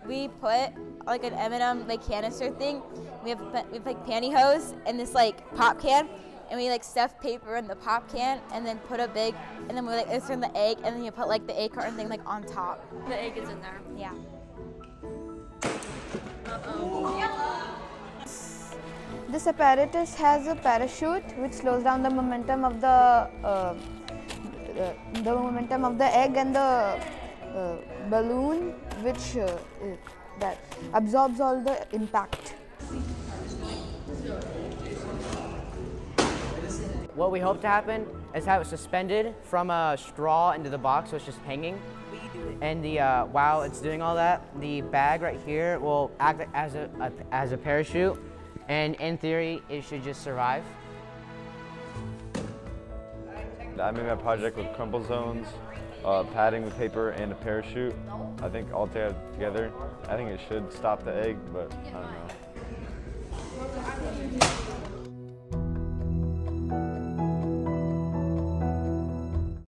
we put like an M&M like canister thing. We have like pantyhose and this like pop can, and we like stuff paper in the pop can and then put a big, and then we like insert the egg, and then you put like the egg carton thing like on top. The egg is in there. Yeah. This apparatus has a parachute which slows down the momentum of the egg and the balloon, which that absorbs all the impact. What we hope to happen is have it suspended from a straw into the box, so it's just hanging. And while it's doing all that, the bag right here will act as a parachute, and in theory, it should just survive. I made my project with crumple zones, padding with paper, and a parachute. I think all together, I think it should stop the egg, but I don't know.